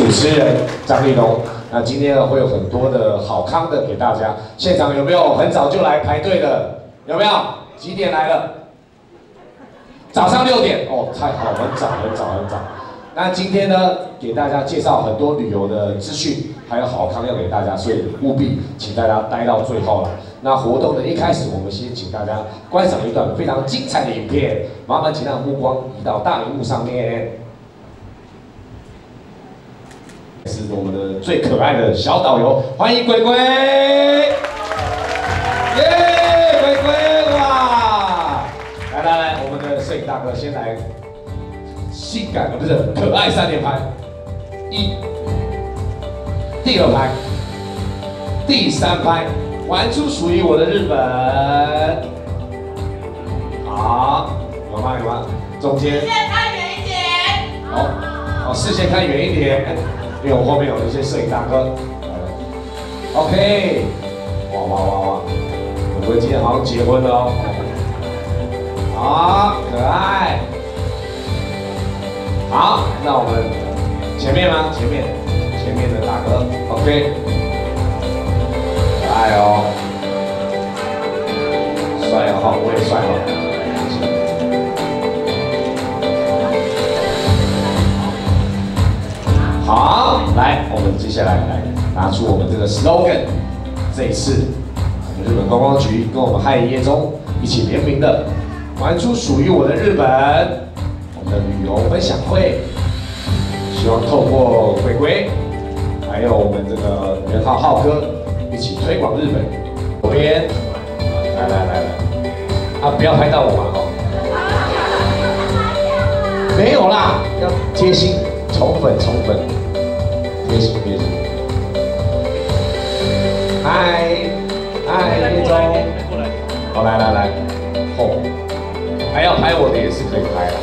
主持人张立东。那今天呢会有很多的好康的给大家。现场有没有很早就来排队的？有没有？几点来了？早上6点哦，太好，很早。那今天呢，给大家介绍很多旅游的资讯，还有好康要给大家，所以务必请大家待到最后了。那活动的一开始，我们先请大家观赏一段非常精彩的影片，麻烦请让目光移到大荧幕上面。是我们的最可爱的小导游，欢迎鬼鬼！耶，鬼鬼哇！来，我们的摄影大哥先来。 性感不是可爱3连拍，第2拍，第3拍，玩出属于我的日本。好，有吗？中间。视线看远一点。好，视线看远一点，因为我后面有一些摄影大哥。OK， 哇！我们今天好像结婚了哦。好，可爱。 好，那我们前面吗？前面的大哥 ，OK， 可爱哦，帅哦，我也帅哦。好，来，我们接下来拿出我们这个 slogan， 这一次我们日本观光局跟我们嗨耶中一起联名的，玩出属于我的日本。 的旅游分享会，希望透过鬼鬼，还有我们这个元浩哥一起推广日本。左边，来，啊，不要拍到我嘛哦。没有啦，要贴心，宠粉，贴心。嗨，叶中，好来，后，还要拍我的也是可以拍的。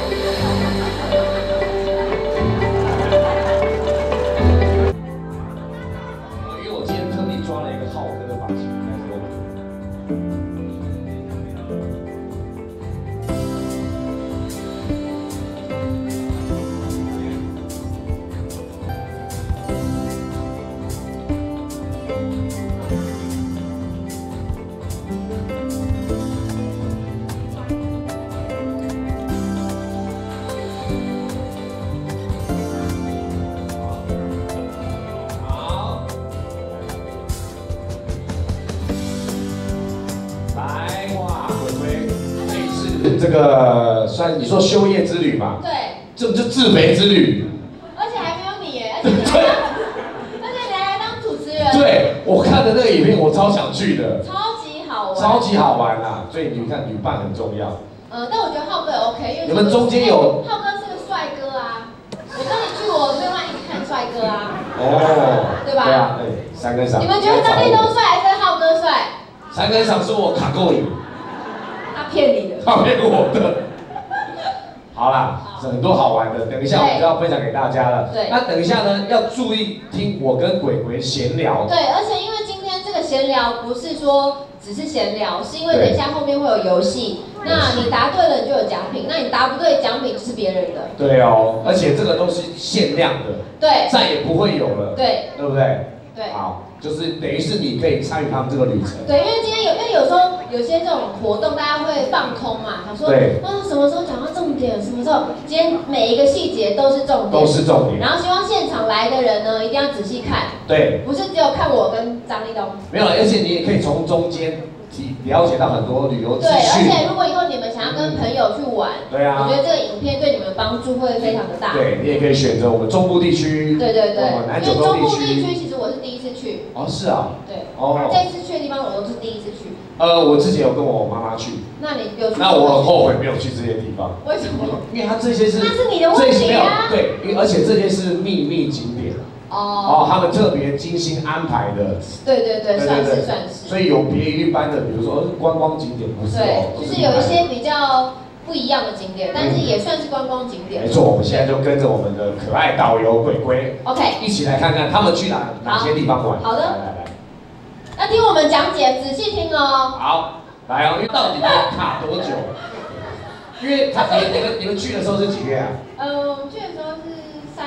这个算你说修业之旅嘛？对，这就自肥之旅。而且还没有你耶，而且你还来当主持人。对，我看的那个影片，我超想去的。超级好玩啊！所以你看，女伴很重要。但我觉得浩哥也 OK， 因为你们中间有浩哥是个帅哥啊。我跟你去，我没有让你去看帅哥啊。哦，对吧？对啊，对，3根赏。你们觉得张立东帅还是浩哥帅？3根赏是我卡过瘾。 骗你的，他骗我的。好啦，很多好玩的，等一下我们就要分享给大家了。对，那等一下呢，要注意听我跟鬼鬼闲聊。对，而且因为今天这个闲聊不是说只是闲聊，是因为等一下后面会有游戏，那你答对了你就有奖品，那你答不对奖品就是别人的。对哦，而且这个都是限量的，对，再也不会有了，对，对不对？对，好。 就是等于是你可以参与他们这个旅程。对，因为今天因为有时候有些这种活动，大家会放空嘛，想说什么时候讲到重点，什么时候，今天每一个细节都是重点，都是重点。然后希望现场来的人呢，一定要仔细看，对，不是只有看我跟张立东。没有，而且你也可以从中间了解到很多旅游资讯。对，而且如果以后你们想要跟朋友去玩，对啊，我觉得这个影片对你们帮助会非常的大。对，你也可以选择我们中部地区，对，南九州地区。因为中部地区其实我是第一次去。哦，是啊。对。哦。这次去的地方我都是第一次去。我之前有跟我妈妈去。那你有去？那我很后悔没有去这些地方。为什么？因为它这些是。那是你的问题啊。对，而且这些是秘密景点。哦，他们特别精心安排的。对，算是。所以有别于一般的，比如说观光景点，不是哦。对，就是有一些比较不一样的景点，但是也算是观光景点。没错，我们现在就跟着我们的可爱导游鬼鬼 ，OK， 一起来看看他们去哪些地方玩。好的，来，要听我们讲解，仔细听哦。好，来哦，因为到底要卡多久？因为你们去的时候是几月啊？我们去的时候是3月。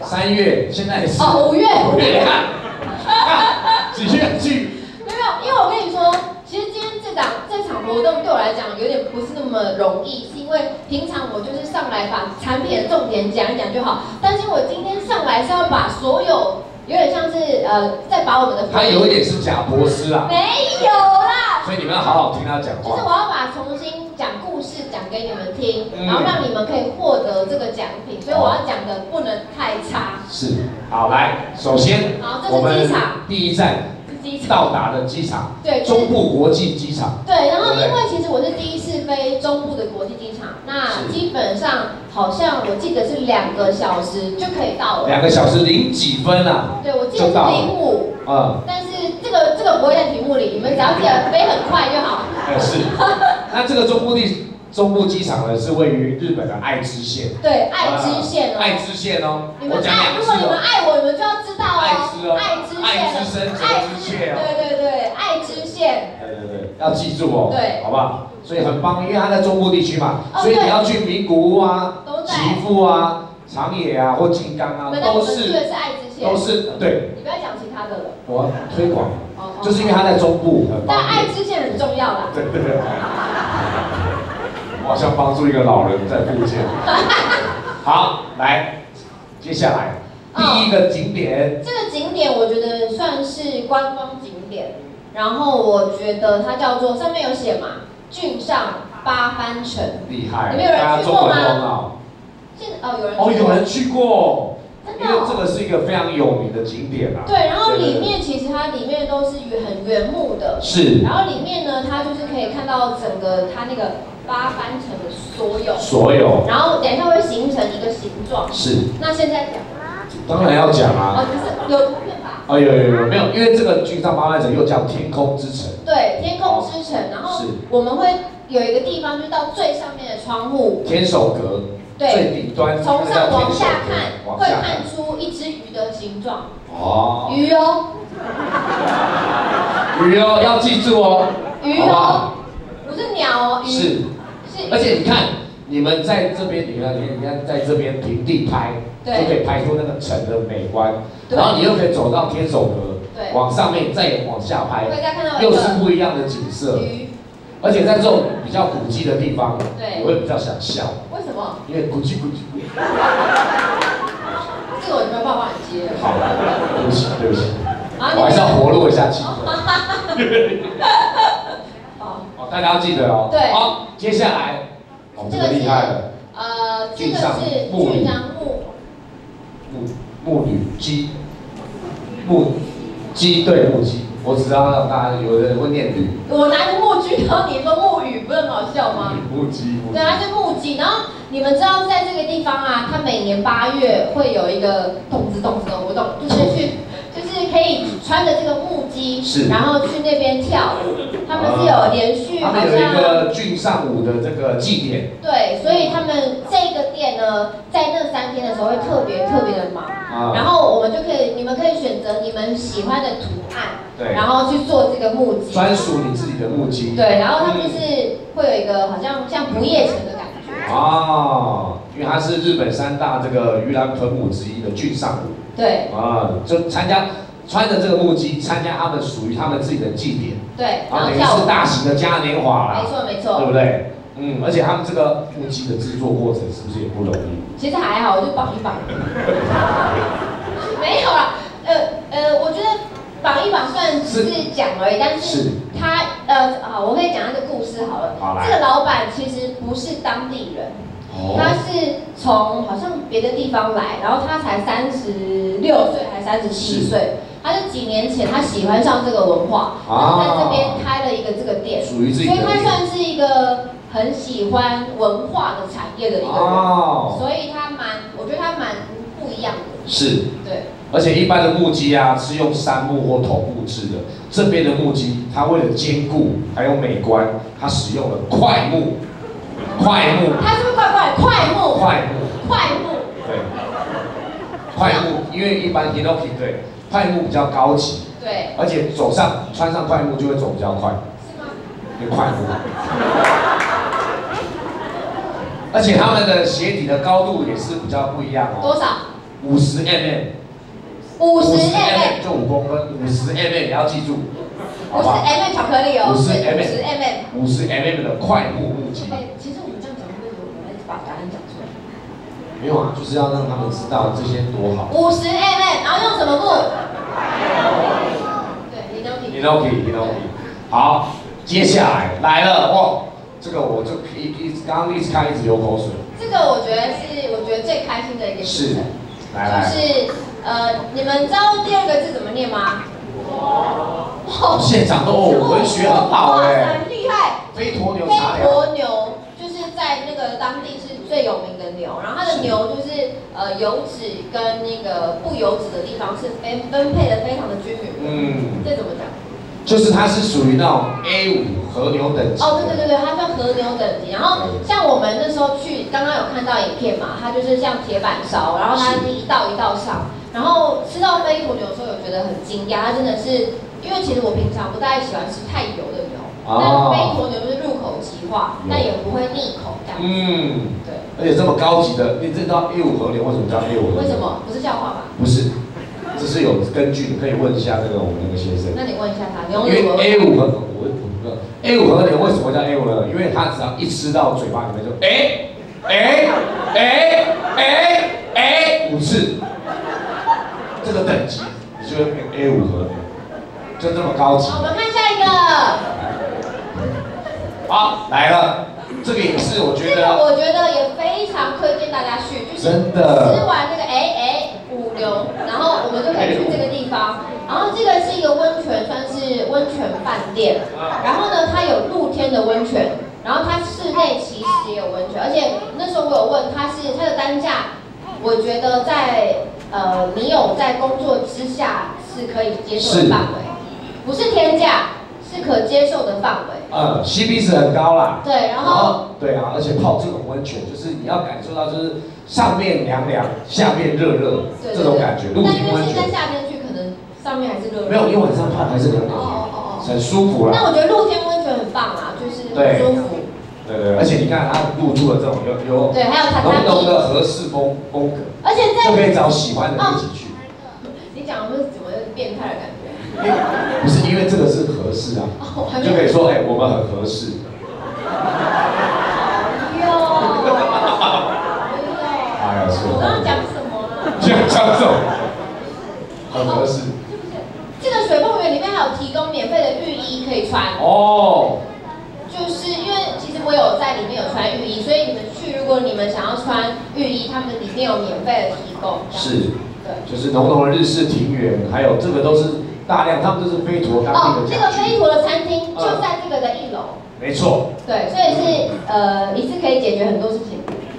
3月，现在是 5月。 5月，你看，几月去？ 没有，因为我跟你说，其实今天这场活动对我来讲有点不是那么容易，是因为平常我就是上来把产品的重点讲一讲就好，但是我今天上来是要把所有有点像是再把我们的他有一点是贾博士啊， 没有啦， 所以你们要好好听他讲话。 就是我要把重新讲故事讲给你们听，然后让你们可以获得这个奖品，所以我要讲的不能太差。 是，好来，首先我们第一站到达的机场，对，中部国际机场。对， 然后因为其实我是第一次飞中部的国际机场，那基本上好像我记得是2个小时就可以到了。 2个小时0几分啊？ 对，我记得是05。但是这个不会在题目里，你们只要记得飞很快就好。 是。那这个中部机场呢，是位于日本的爱知县。 对，爱知县哦。 爱知县哦。 你们爱，如果你们爱我，你们就要知道哦。 爱知生折之切哦。 对，爱知县。 对，要记住哦。 对， 好不好？所以很棒，因为它在中部地区嘛，所以你要去名古屋啊、岐阜啊、长野啊或金刚啊，都是对。 你不要讲其他的了。 我推广，就是因为它在中部很棒。 但爱知县很重要啦。 对。我好像帮助一个老人在复健。好，来，接下来第一个景点。这个景点我觉得算是观光景点，然后我觉得它叫做上面有写嘛，郡上八幡城。厉害，你们有人去过吗？有人去过。因为这个是一个非常有名的景点啊。对，然后里面其实它里面都是很原木的。是。然后里面呢，它就是可以看到整个它那个八幡城的所有。然后等一下会形成一个形状。是。那现在讲。当然要讲啊。可是有图片吧？有，没有，因为这个郡上八幡城又叫天空之城。对，天空之城。然后我们会有一个地方，就是到最上面的窗户。天守阁。最顶端，从上往下看，会看出一只鱼的形状。鱼哦，要记住哦。鱼哦，不是鸟哦，鱼。是。而且你看，你们在这边，你看在这边平地拍，就可以拍出那个城的美观。然后你又可以走到天守阁，往上面再往下拍，又是不一样的景色。而且在这种比较古迹的地方，我会比较想笑。为什么？因为古迹。这个我没有办法接。好，对不起。我还是要活络一下气氛。好，大家要记得哦。对。好，接下来，这个厉害了。这个是郡上木女鸡，木鸡。我只知道大家有人会念驴。我拿着木鸡，然后你说木鱼，不是很好笑吗？木鸡。对，它是木鸡。然后你们知道在这个地方啊，它每年8月会有一个动子的活动，就是可以穿着这个木屐，然后去那边跳舞。他们是有连续，他们有一个郡上舞的这个祭典。对，所以他们这个店呢，在那3天的时候会特别的忙。然后你们可以选择你们喜欢的图案，对，然后去做这个木屐，专属你自己的木屐。对，然后它就是会有一个好像不夜城的感觉。因为它是日本3大这个盂兰盆舞之一的郡上舞。对。就穿着这个木屐参加他们属于他们自己的祭典。对。然后等于是大型的嘉年华啦。没错。对不对？而且他们这个木屐的制作过程是不是也不容易？其实还好，我就绑一绑。没有啦，我觉得绑一绑算只是讲而已，但是他我可以讲他的故事好了。这个老板其实不是当地人，他是从好像别的地方来，然后他才36岁还37岁。他是几年前他喜欢上这个文化，然后在这边开了一个这个店，所以他算是一个很喜欢文化的产业的一个人，所以我觉得他蛮不一样的。是，对。而且一般的木屐啊是用杉木或桐木制的，这边的木屐它为了坚固还有美观，它使用了块木。它是不是怪？块木。对。块木，因为一般 hinoki 对。块木比较高级，对，而且穿上块木就会走比较快，是吗？因为块木，而且他们的鞋底的高度也是比较不一样哦。多少 50 mm， 50 mm 就5公分，50 mm 也要记住， 50 mm 巧克力哦 ，50 mm 的快木木屐。 其实我们这样讲会不会我们把答案讲出来？ 没有啊，就是要让他们知道这些多好。 50 mm， 然后用什么木？对 ，Inoki。好，接下来了哦，这个我就刚刚一直看一直流口水。这个我觉得最开心的一个是， 来，就是你们知道第2个字怎么念吗？ 现场都文学很好哎， 厉害。 飞鸵牛茶飞鸵牛就是在那个当地是最有名的牛，然后它的牛就是油脂跟那个不油脂的地方是分配的非常的均匀。这怎么讲？ 就是它是属于那种 A5 和牛等级。 哦，对，它叫和牛等级。然后像我们那时候去，刚刚有看到影片嘛，它就是像铁板烧，然后它是一道一道上。然后吃到飞鸵牛的时候，有觉得很惊讶，它真的是，因为其实我平常不太喜欢吃太油的牛，但飞鸵牛就是入口即化，但也不会腻口这样。对。 而且这么高级的，你知道 A5 和牛为什么叫 A5 和牛？ 为什么？不是笑话吧？ 不是。这是有根据的，可以问一下那个我们那个先生。 那你问一下他， 因为 A5 和A5 和牛为什么叫 A5呢？因为它只要一吃到嘴巴里面就5次，这个等级你就会变 A5 和牛，就这么高级。 好，我们看下一个。 好，来了。这个也是，我觉得也非常推荐大家去，就是真的吃完这个五流，然后我们就可以去这个地方。然后这个是一个温泉，算是温泉饭店。然后呢，它有露天的温泉，然后它室内其实也有温泉，而且那时候我有问它的单价，我觉得在你有在工作之下是可以接受的范围，不是天价。是可接受的范围。 CP 值很高啦。 对，然后对啊，而且泡这种温泉，就是你要感受到就是上面凉凉，下面热热这种感觉。露天温泉。但因为现在夏天去，可能上面还是热热。没有，你晚上泡还是凉凉的，很舒服啦。 那我觉得露天温泉很棒啊，就是很舒服。 对，而且你看它入住的这种有对，还有榻榻米浓的和式风格， 而且就可以找喜欢的一起去。 你讲的是怎么变态的感觉？ 不是因为这个是合适啊，就可以说我们很合适。 我刚刚讲什么啊？ 讲什么？很合适。 这个水凤园里面还有提供免费的浴衣可以穿。就是因为其实我有在里面有穿浴衣，所以你们去，如果你们想要穿浴衣，他们里面有免费的提供。 是。对。就是浓浓的日式庭园，还有这个都是。大量，他们就是飞驼当地的这个飞驼的餐厅就在这个的1楼。 没错。 对，所以是一次可以解决很多事情。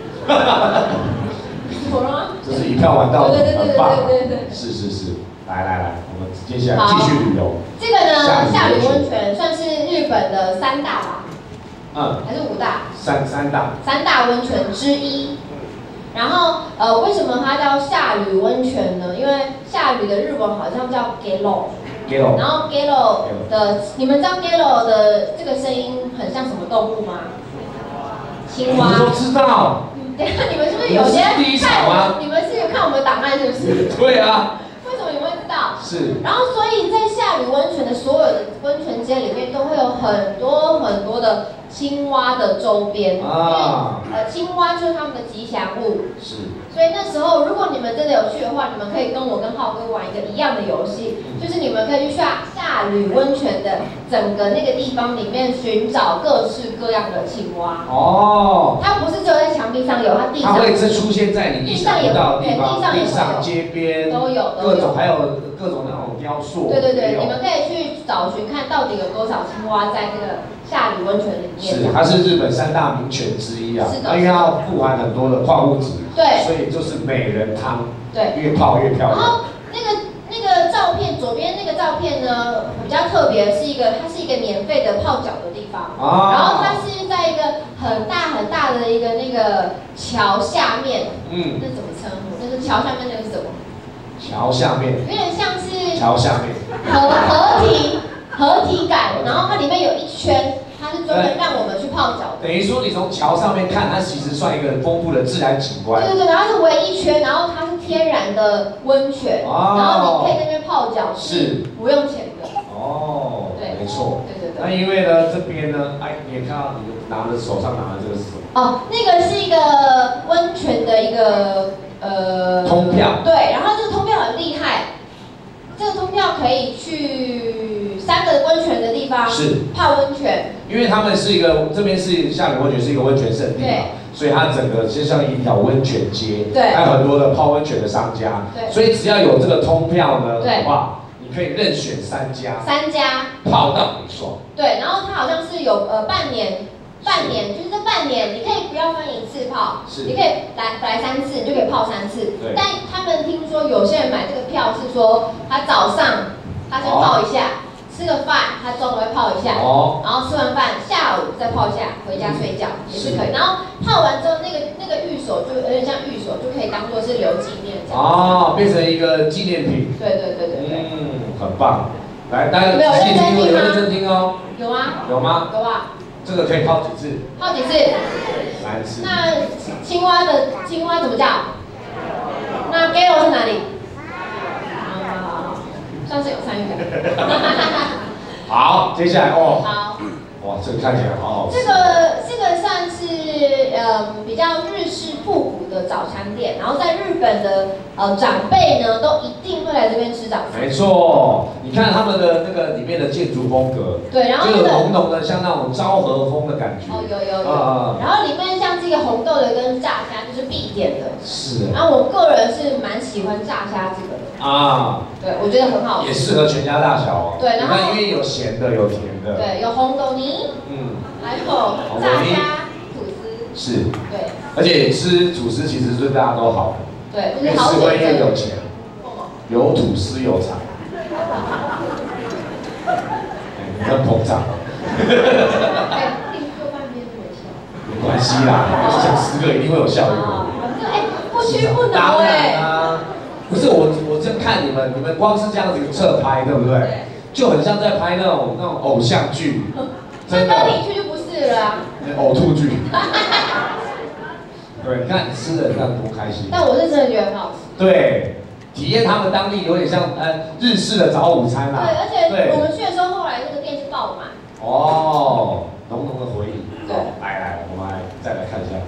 怎么了？ 就是一票玩到底，很棒。 对。 是，来，我们接下来继续旅游。 这个呢，下吕温泉算是日本的3大吧？还是5大？3大温泉之一。然后为什么它叫下吕温泉呢？因为下吕的日文好像叫 Gelo， 然后 Gelo 的，你们知道 Gelo 的这个声音很像什么动物吗？青蛙。 我都知道。 等下你们是不是有些看？你们是有看我们档案是不是？ 对啊。 为什么你会知道？ 是。 然后所以在下吕温泉的所有的温泉街里面都会有很多的青蛙的周边，因为青蛙就是他们的吉祥物。是。所以那时候如果你们真的有去的话，你们可以跟我跟浩哥玩一个一样的游戏，就是你们可以去下吕温泉的整个那个地方里面寻找各式各样的青蛙。它不是只有在墙壁上有，它地上。它会出现在你意想不到的地方，地上、街边都有各种，还有各种那种雕塑。 对，你们可以去找寻看到底有多少青蛙在这个下吕温泉里面。 是，它是日本3大名泉之一啊。 是的。 因为它富含很多的矿物质。 对。 所以就是美人汤。 对。 越泡越漂亮。 然后那个照片左边那个照片呢，比较特别，它是一个免费的泡脚的地方。然后它是在一个很大的一个那个桥下面。那怎么称呼？就是桥下面那个是什么？ 桥下面。 有点像是。 桥下面。 合体感，然后它里面有一圈，它是专门让我们去泡脚的。 等于说你从桥上面看，它其实算一个很丰富的自然景观。 对，然后是围一圈，然后它是天然的温泉，然后你可以在那边泡脚，是不用钱的。哦，对， 没错。 对。 那因为呢，这边呢，哎，你也看到你手上拿的这个是什么？ 哦，那个是一个温泉的一个通票。对， 然后这个通票很厉害，这个通票可以去3个温泉的地方泡温泉。 因为他们是这边是夏旅温泉是一个温泉圣地嘛，所以它整个就像一条温泉街，还有很多的泡温泉的商家，所以只要有这个通票呢的话，你可以任选3家泡到你爽。对， 然后它好像是有半年，就是这半年你可以不要分1次泡，你可以来3次，你就可以泡3次。但他们听说有些人买这个票是说，他早上他先泡一下。吃个饭，他中午会泡一下，然后吃完饭下午再泡一下，回家睡觉也是可以。然后泡完之后，那个御守就有点像御守，就可以当做是留纪念这样。 哦，变成一个纪念品。 对。 很棒。来，大家仔细听哦，有认真听哦。 有吗？ 有吗？ 有啊。 这个可以泡几次 ？3次。那青蛙怎么叫？那 Gale 是哪里？算是有参与感。 好，接下来好。 哇，这个看起来好好吃。 这个算是比较日式复古的早餐店，然后在日本的长辈呢都一定会来这边吃早餐。 没错，你看他们的那个里面的建筑风格， 对，然后就有浓浓的像那种昭和风的感觉。 哦，有。然后里面像这个红豆的跟炸虾就是必点的。 是。 然后我个人是蛮喜欢炸虾这个的。对，我觉得很好吃。 也适合全家大小哦。 对，然后因为有咸的，有甜的。 对，有红豆泥。还有炸虾、吐司。是。对。 而且吃吐司其实对大家都好。 对， 因为吃会越有钱，有吐司有财。你很膨胀。没关系啦，讲10个一定会有效果。 不屈不挠哎。 不是我这样看你们光是这样子侧拍，对不对？就很像在拍那种偶像剧。 真的。你去就不是了啊。 呕吐剧。对，你看吃的看多开心。 但我是真的觉得很好吃。 对，体验他们当地有点像日式的早午餐啦。 对，而且我们去的时候，后来那个店是爆满。 哦，浓浓的回忆。 对。 来，我们再来看一下。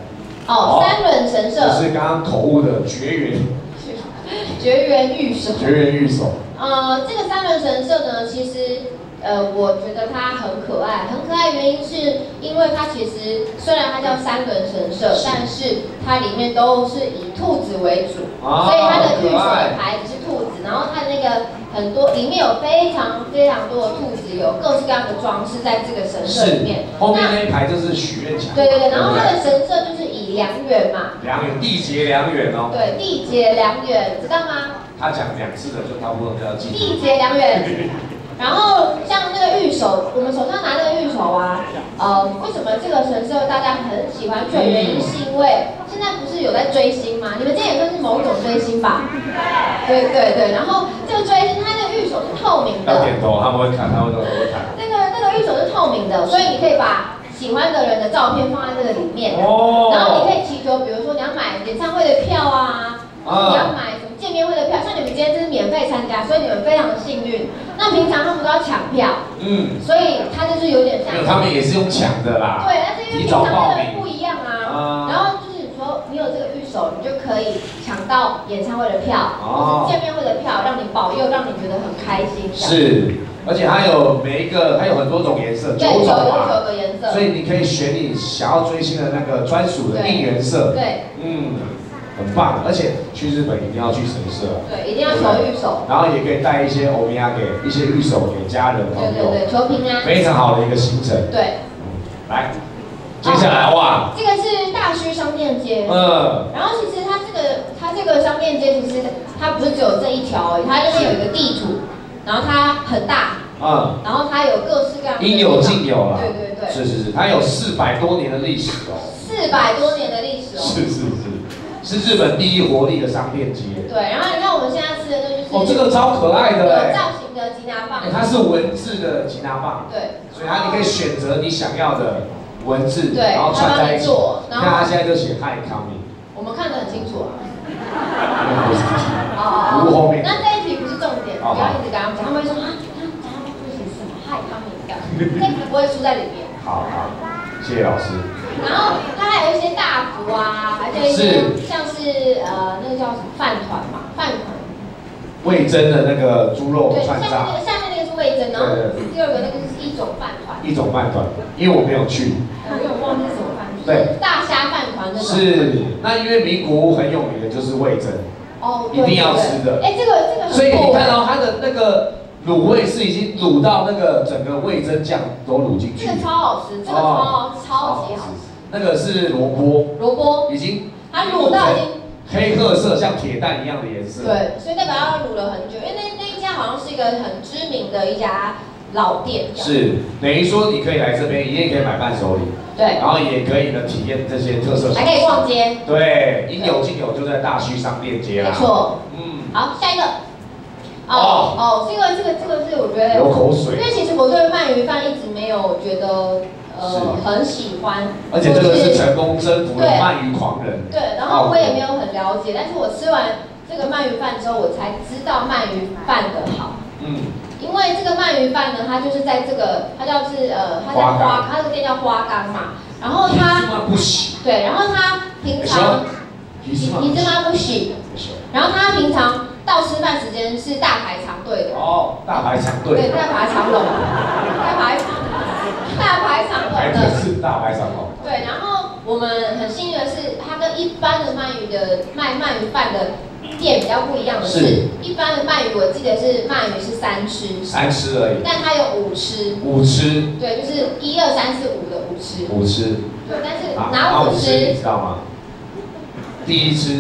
3轮神社。 就是刚刚口误的绝缘御守。 绝缘御守。 这个3轮神社呢，其实我觉得它很可爱，原因是因为它其实虽然它叫3轮神社，但是它里面都是以兔子为主，所以它的御守的牌子是兔子，然后它的那个很多里面有非常多的兔子，有各式各样的装饰在这个神社里面。 后面那一排就是许愿墙。 对，然后它的神社就是以良缘嘛。 良缘，缔结良缘哦。 对，缔结良缘，知道吗？ 他讲2次的就差不多就要记。 缔结良缘。然后像那个御守，我们手上拿那个御守啊，为什么这个神社大家很喜欢去的原因，是因为现在不是有在追星吗？你们这也算是某一种追星吧？对。然后这个追星，它的御守是透明的。 要点头，他们会看，他们都会看。 那个御守是透明的，所以你可以把喜欢的人的照片放在这个里面。然后你可以祈求，比如说你要买演唱会的票啊，你要买什么见面会的票，像你们今天这是免费参加，所以你们非常的幸运。那平常他们都要抢票，所以他就是有点像。 没有，他们也是用抢的啦。 对，但是因为平常那个不一样啊。然后就是说，你有这个御守，你就可以抢到演唱会的票，或是见面会的票，让你保佑，让你觉得很开心。 是，而且它有很多种颜色，9种嘛。 9个颜色。 所以你可以选你想要追星的那个专属的应援色。 对。 很棒，而且去日本一定要去神社。 对，一定要求御守。 然后也可以带一些欧米亚给一些御守给家人朋友。 对，求平安。 非常好的一个行程。 对。 来，接下来哇。 这个是大须商店街。然后其实它这个商店街其实它不是只有这一条而已，它那边有一个地图，然后它很大。然后它有各式各样的。 应有尽有啦。 对。 是，它有400多年的历史哦。 400多年的历史哦。 是日本第一活力的商店街。对， 然后你看我们现在吃的这就是。 这个超可爱的有造型的吉拿棒。 它是文字的吉拿棒。对。所以你可以选择你想要的文字，然后串在一起。看它现在就写 Hi Coming。 我们看得很清楚啊。 不是题，服务后面。 那这一题不是重点，不要一直跟他们讲，他们会说啊，他们不行什么害他们的，这题不会出在里面。 好，谢谢老师。 然后它还有一些大福啊，还有一些像是那个叫什么饭团嘛，饭团。 味噌的那个猪肉串炸。 对，下面那个是味噌，然后第二个那个就是一种饭团。一种饭团， 因为我没有去。 因为我忘记是什么饭团。对，大虾饭团那种。 是，那因为名古屋很有名的就是味噌。哦，一定要吃的。 哎，这个。 所以你看到它的那个卤味是已经卤到那个整个味噌酱都卤进去。 这个超好吃，这个超级好吃。 那个是萝卜，已经它卤到已经黑褐色，像铁蛋一样的颜色。 对，所以代表它卤了很久，因为那一家好像是一个很知名的一家老店。 是，等于说你可以来这边，也可以买伴手礼。对。然后也可以呢体验这些特色。 还可以逛街。 对，应有尽有，就在大须商店街啦。 没错。好，下一个。这个是我觉得流口水， 因为其实我对鳗鱼饭一直没有觉得很喜欢， 而且这个是成功征服了鳗鱼狂人。 对，然后我也没有很了解，但是我吃完这个鳗鱼饭之后，我才知道鳗鱼饭的好。因为这个鳗鱼饭呢，它就是在这个，它叫是它这个店叫花岗嘛，然后它对，然后它平常你这妈不洗，然后它平常到吃饭时间是大排长队的。哦， 大排长队。 对，大排长龙，大排长龙的。 是大排长龙。 对，然后我们很幸运的是，它跟一般的鳗鱼的卖鳗鱼饭的店比较不一样的是，一般的鳗鱼我记得是鳗鱼是3吃 ，3吃而已， 但它有5吃 ，5吃， 对，就是1、2、3、4、5的5吃 ，5吃， 对，但是哪5吃你知道吗？第1吃，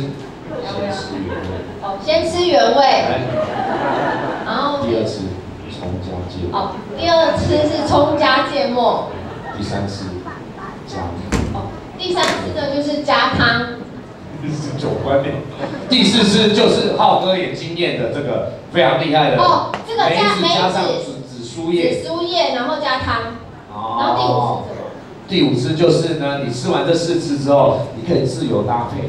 先吃原味，然后第2吃葱加芥末， 第2吃是葱加芥末， 第3吃加汤， 第3吃呢就是加汤。 是9观念。第4次就是浩哥也经验的这个非常厉害的这个加上紫苏叶， 然后加汤。然后第5次就是呢，你吃完这4次之后，你可以自由搭配。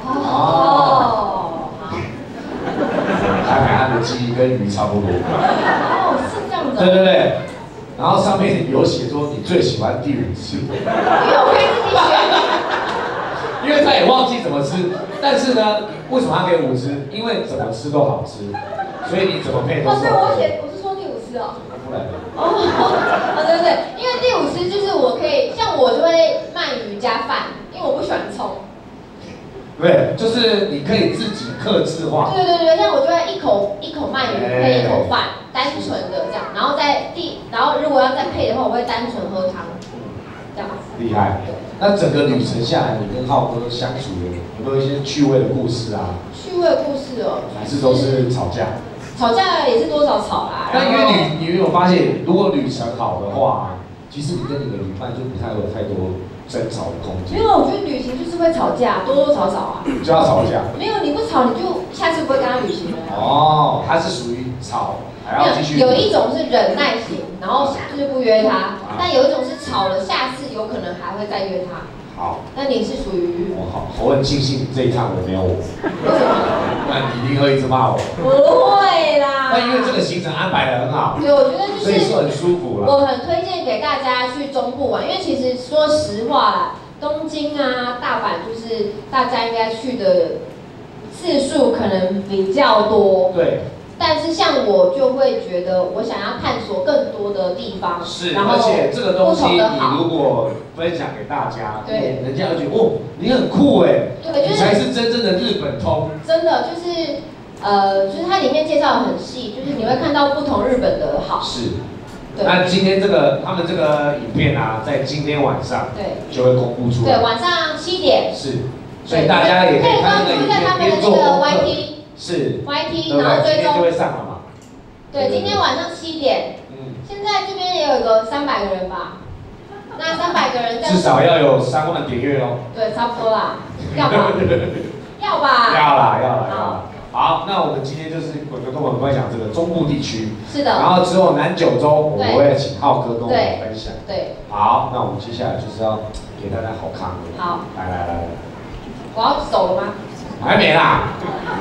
看看它的记忆跟鱼差不多。 是这样的。 对。然后上面有写说你最喜欢第5次。因为我可以自己选。 因为他也忘记怎么吃，但是呢，为什么他给5吃？因为怎么吃都好吃，所以你怎么配都是。 我是说第5吃哦。 不然。 对，因为第5吃就是我可以，像我就会鳗鱼加饭，因为我不喜欢葱。 对，就是你可以自己客制化。 对，像我就会一口鳗鱼配1口饭，单纯的这样，然后如果要再配的话，我会单纯喝汤，这样。 厉害。那整个旅程下来，你跟浩哥相处有没有一些趣味的故事啊？ 趣味故事哦， 还是都是吵架？ 吵架也是多少吵啦。 那因为你有没有发现，如果旅程好的话，其实你跟你的旅伴就不太有太多争吵的空间。 没有，我觉得旅行就是会吵架，多多少少啊。 就要吵架。 没有，你不吵，你就下次不会跟他旅行了。 哦，他是属于吵。 有一种是忍耐型，然后就是不约他，但有一种是吵了，下次有可能还会再约他。 好， 那你是属于？ 我很庆幸这一趟我没有我。为什么？那你一定会一直骂我。 不会啦。 那因为这个行程安排得很好。 对，我觉得就是。 所以是很舒服了。 我很推荐给大家去中部玩，因为其实说实话啦，东京啊、大阪就是大家应该去的次数可能比较多。 对。 但是像我就会觉得，我想要探索更多的地方， 是，而且这个东西你如果分享给大家，对，人家会觉得哦，你很酷哎，对，你才是真正的日本通。 真的就是就是它里面介绍的很细，就是你会看到不同日本的好。 是。那今天他们这个影片啊，在今天晚上就会公布出来。 对，晚上7点。 是。所以大家也可以看那个影片边做功课。是 YT， 然后追踪就会上了嘛。 对，今天晚上7点。现在这边也有个300个人吧。那300个人至少要有3万点阅哦。 对，差不多啦。要吧？要吧？ 要啦。好，那我们今天就是鬼哥跟我们分享这个中部地区。 是的。 然后之后南九州，我会请浩哥跟我们分享。 对。 好，那我们接下来就是要给大家好康的。 好。 来。 我要走了吗？ 还没啦。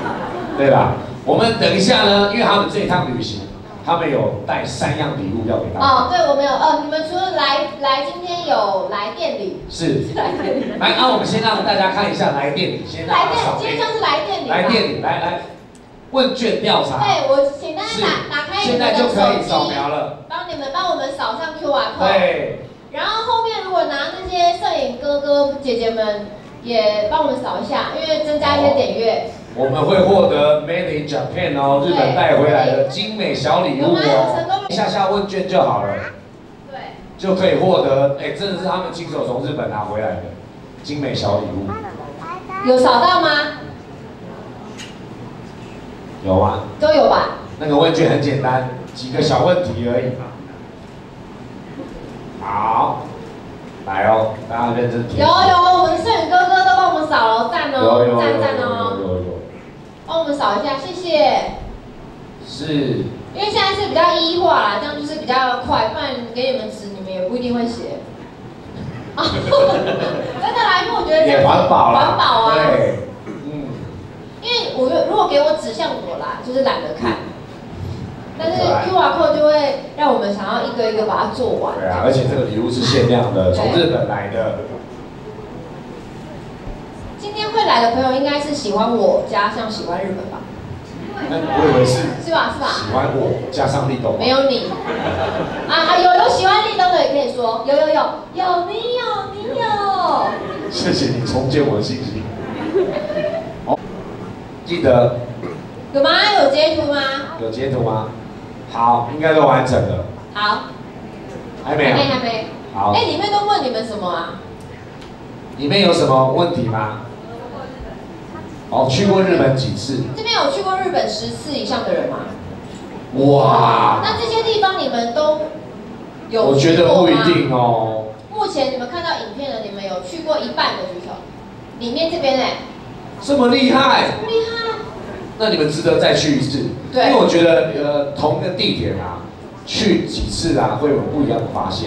对吧？我们等一下呢，因为他们这一趟旅行，他们有带3样礼物要给大家。 哦，对，我们有你们除了来今天有来店礼， 是来店礼。来，我们先让大家看一下来店礼，先让大家扫。 今天算是来店礼。 来店礼，来，问卷调查。 对，我请大家打开你们的手机，现在就可以扫描了。帮我们扫上 QR code。对。然后后面如果拿那些摄影哥哥姐姐们也帮我们扫一下，因为增加一些点阅。 我们会获得 Made in Japan 哦，日本带回来的精美小礼物哦。下问卷就好了。对。就可以获得，真的是他们亲手从日本拿回来的精美小礼物。 有扫到吗？ 有吗？ 都有吧。 那个问卷很简单，几个小问题而已。好，来哦，大家认真听。有，我们的摄影哥哥都帮我们扫了，赞哦，赞哦。有。帮我们扫一下，谢谢。是。因为现在是比较1化啦，这样就是比较快，不然给你们纸，你们也不一定会写。真的啦，因为我觉得也环保啦。环保啊。对。因为如果给我纸，像我啦，就是懒得看。但是 QR code 就会让我们想要一个一个把它做完。对啊，而且这个礼物是限量的，从日本来的。今天会来的朋友应该是喜欢我加上喜欢日本吧？我以为是。是吧？喜欢我加上立冬。没有你。有喜欢立冬的也可以说，有，你有。谢谢你重建我的信心。记得。有吗？有截图吗？有截图吗？好，应该都完整了。好。还没。好。里面都问你们什么啊？里面有什么问题吗？去过日本几次？这边有去过日本10次以上的人吗？哇！那这些地方你们都有去过吗？我觉得不一定哦。目前你们看到影片的，你们有去过一半的举手。里面这边这么厉害？这么厉害？那你们值得再去一次。对。因为我觉得同一个地点啊，去几次啊，会有不一样的发现。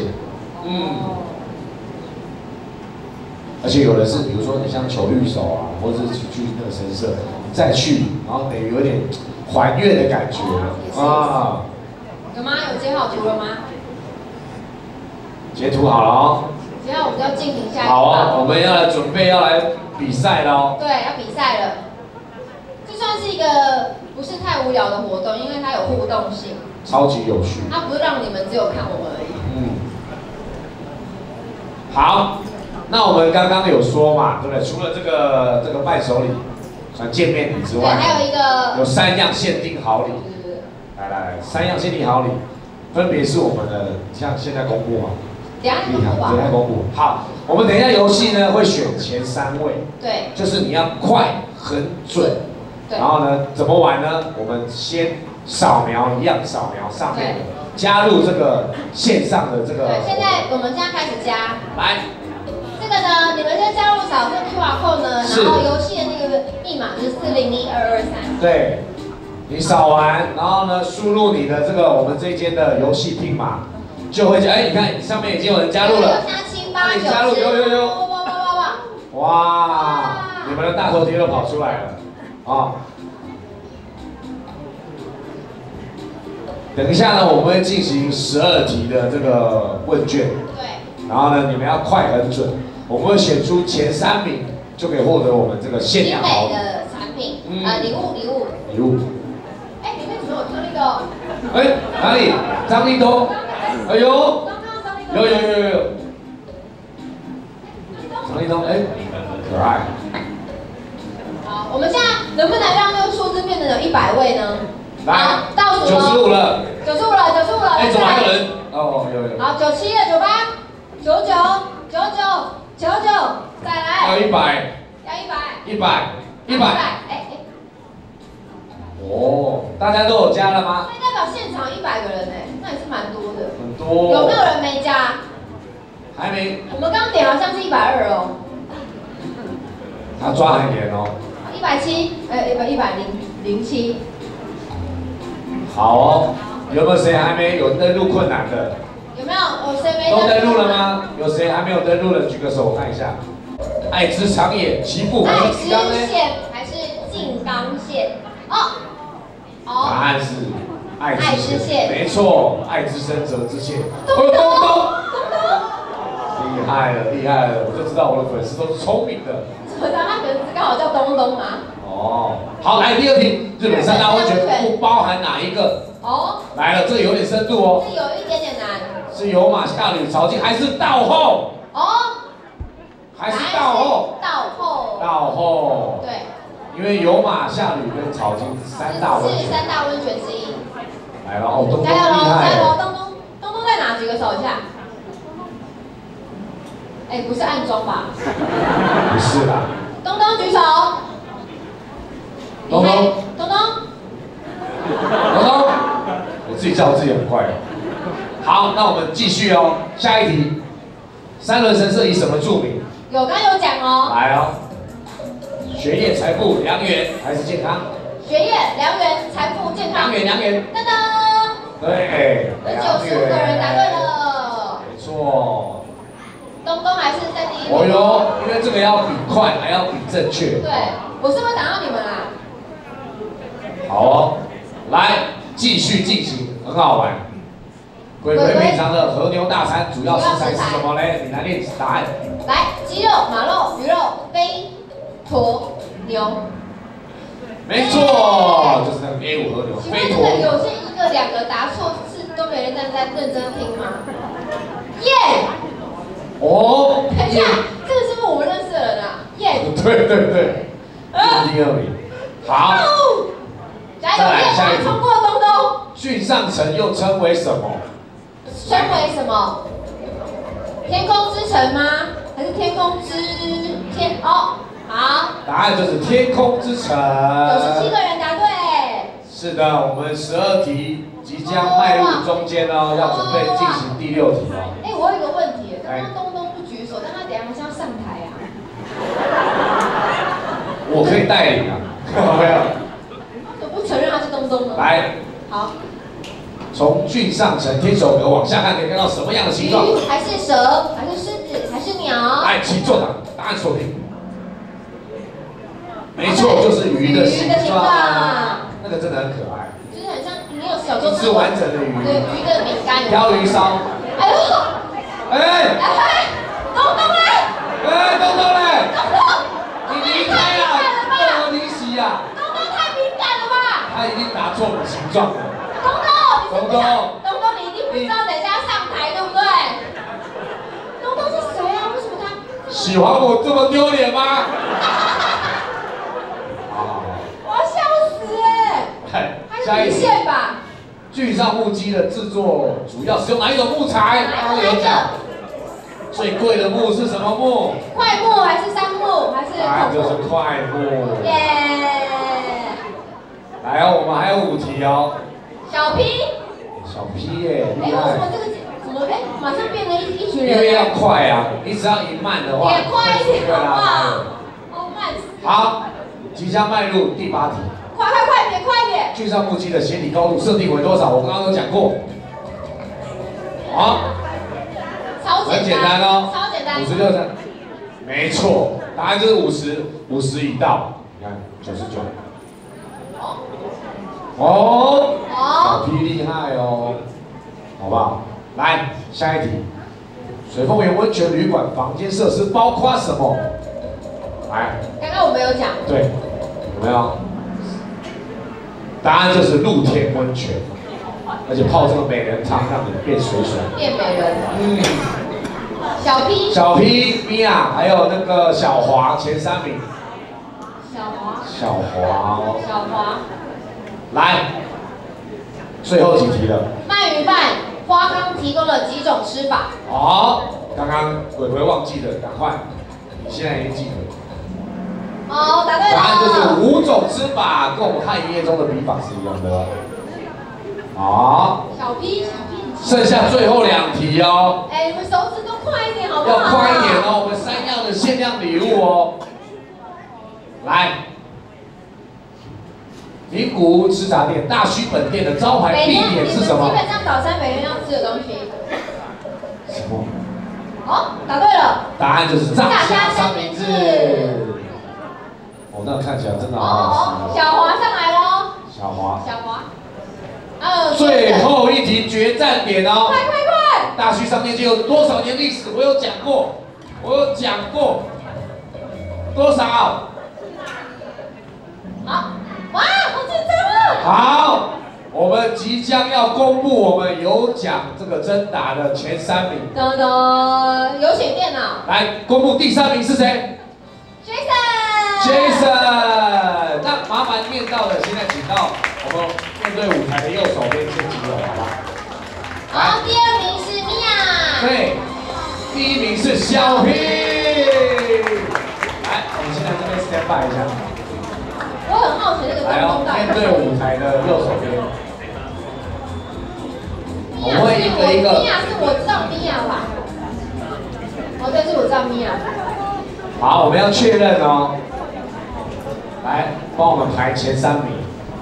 而且有的是，比如说你像求御守啊，或者是去那个神社，再去，然后有点还愿的感觉啊。有吗？有截好图了吗？截图好了哦。接下来我们就要进行下一个。好啊，我们要准备要来比赛喽。对，要比赛了。这算是一个不是太无聊的活动，因为它有互动性。超级有趣。它不是让你们只有看我们而已。好。那我们刚刚有说嘛，对不对？除了这个伴手礼、见面礼之外，还有一个有3样限定好礼。来，3样限定好礼，分别是我们的，像现在公布吗？等下公布。好，我们等一下游戏呢会选前3位。对。就是你要快、很准。对。然后呢，怎么玩呢？我们先扫描上面的，加入这个线上的这个。对，我们现在开始加。来。这个呢，你们先加入扫这个 QR code 呢，然后游戏的那个密码就是401223。对，你扫完，然后呢，输入你的我们这一间的游戏PIN码，就会你看上面已经有人加入了。68789。你加入，有。哇！你们的大头贴都跑出来了啊！等一下呢，我们会进行12题的这个问卷。对。然后呢，你们要快很准。我们会选出前3名，就可以获得我们这个限量好礼的产品，礼物。里面怎么有张立东？哪里？张立东？哎呦，有。张立东，可爱。好，我们现在能不能让这个数字变成有100位呢？来，倒数95了。95了。怎么还有人？哦，有。好，97了，98、99。99，再来。要100。100。哦，大家都有加了吗？那代表现场100个人那也是蛮多的。很多。有没有人没加？还没。我们刚点好像是120哦。他抓很严哦。107，107。好哦，有没有谁还没有登录困难的？有没有？谁没都登录了吗？有谁还没有登录的？举个手，我看一下。爱之长野，岐阜还是金刚呢？爱知县还是静冈县？ 答案是爱知县，没错，爱之深责之切。东东，厉害了，厉害了！我就知道我的粉丝都是聪明的。 我知道他粉丝刚好叫东东嘛。 哦，好，来第二题，日本三大温泉不包含哪一个？哦，来了，这有点深度哦。 是有一点点难。是有马下吕朝进还是道后？哦，还是道后？道后。对。因为有马下吕跟朝进是三大温泉。是三大温泉之一。来了，哦，东东厉害。加油，东东在哪？举个手一下。哎，不是暗中吧？不是啦。东东举手。东东，我自己叫我自己很快。好，那我们继续哦。下一题，三轮神社以什么著名？刚有讲哦。来哦，学业、财富、良缘还是健康？学业、良缘、财富、健康。良缘。噔噔。对，95个人答对了。没错。东东还是在第一名。哦哟，因为这个要比快，还要比正确。对，我是会打到你们啦。好哦，来继续进行，很好玩。鬼鬼品尝的和牛大餐主要食材是什么呢？你来念答案。来，鸡肉、马肉、鱼肉、飞驼牛。没错，就是那个 A5和牛。飞驼。有些一个、两个答错，是都没人在认真听吗？耶！哦。等一下，这个是不是我们认识的人啊？耶！对。第二名。好。再来下一题。通过东东。郡上城又称为什么？称为什么？天空之城吗？还是天空之天？哦，好。答案就是天空之城。97个人答对。是的，我们12题即将迈入中间哦，要准备进行第6题哦。哎，我有一个问题，刚刚东东不举手，但他等下还是要上台啊。我可以带领啊，没有。不承认他是东东了。来，好。从郡上城天守阁往下看，可以看到什么样的形状？鱼还是蛇？还是狮子？还是鸟？来，请作答，答案锁定。没错，就是鱼的形状。那个真的很可爱。就是很像，你有小时候吃完整的鱼。对，鱼的饼干。鲷鱼烧。哎呦！哎！东东嘞！哎，东东嘞！东东，你离开了，不能离席呀！他已经答错了形状了。东东，你一定不知道，等一下上台，对不对？东东是谁啊？为什么他喜欢我这么丢脸吗？我要笑死哎！下一题吧。郡上木屐的制作主要使用哪一种木材？刚刚有讲。最贵的木是什么木？块木还是杉木还是？答案就是块木。耶！来哦，我们还有5题哦。小 P 耶，厉害！为什么这个怎么马上变成一群人？因为要快啊，你只要一慢的话，也快一点好不好？哦，慢死！好，即将迈入第8题。快点！郡上木屐的鞋底高度设定为多少？我刚刚有讲过。好，很简单哦，超简单，56层。没错，答案就是50以到，你看99。哦，小 P 厉害哦，好不好？来，下一题，水凤园温泉旅馆房间设施包括什么？来，刚刚我们有讲，对，有没有？答案就是露天温泉，而且泡这个美人汤，让你变水水，变美人。小 P、米娅，还有那个小华前3名。小华。来，最后几题了。鳗鱼饭，花刚提供了几种吃法？好，刚刚鬼鬼忘记了，赶快，你现在已经记得。哦，答对了。答案就是5种吃法，跟我们汉语中的笔法是一样的。好。小 P。剩下最后2题哦。哎，你们手指都快一点好不好？要快一点哦，我们3样的限量礼物哦。来。名古屋吃茶店大须本店的招牌必点是什么？基本上早餐每天要吃的东西。什么？哦，答对了。答案就是炸虾三明治。哦，那看起来真的好好吃。小华上来喽。 小华。 小华。 最后一题决战点哦！ 快！ 大须上面就有多少年历史？我有讲过，多少？好， 哇，好紧张啊！好，我们即将要公布我们有奖这个征答的前3名。 噔噔，有请电脑。 来公布第3名是谁 ？Jason。那麻烦念到的，现在请到我们面对舞台的右手边先集合，好不好？ 好，第2名是米娅。 对，第1名是小平。来，我们现在这边 stand by 一下。 我很好奇那个来哦，面对舞台的右手边。我们会一个一个。 米娅是我知道米娅吧？哦，对，是我知道米娅。 好，我们要确认哦。来，帮我们排前3名。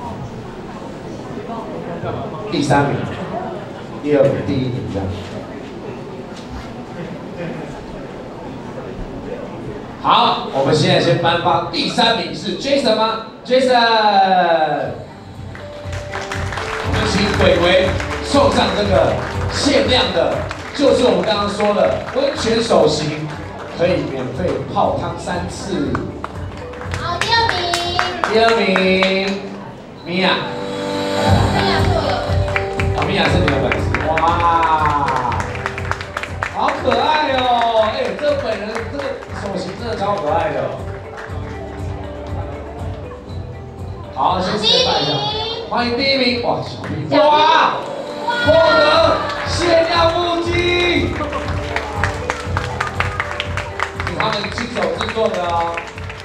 第3名。第2名、第1名这样。好，我们现在先颁发第3名是 Jason 吗 ？Jason， 我们请鬼鬼送上这个限量的，就是我们刚刚说的温泉手型，可以免费泡汤3次。 好，第2名。 第2名，米娅。 米娅是我有。 米娅是你的粉丝。哇，好可爱哦！哎，这本人这个手型真的超可爱的。好，先示范一下，欢迎第1名，哇，小 B， 哇，获得限量木屐，是他们亲手制作的哦。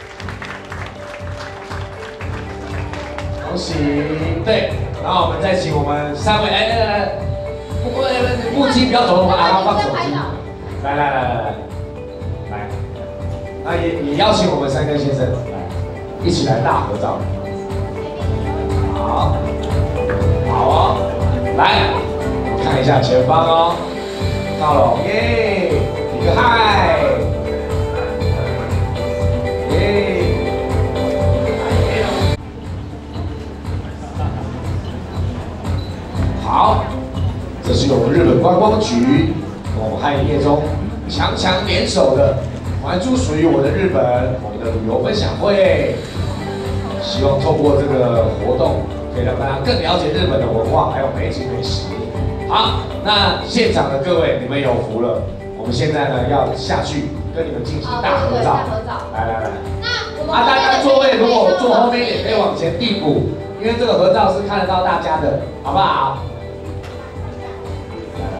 恭喜，对，然后我们再请我们3位，来。木屐不要走，我们拿它放手机。来，那也邀请我们3根先生来，一起来大合照。好哦，来看一下前方哦，到了，耶，一个嗨，耶。好。这是由日本观光局跟我们汉业中强联手的还珠属于我的日本我们的旅游分享会，希望透过这个活动，可以让大家更了解日本的文化还有美景美食。好，那现场的各位，你们有福了，我们现在呢要下去跟你们进行大合照。来，大家座位如果坐后面也可以往前递补，因为这个合照是看得到大家的，好不好？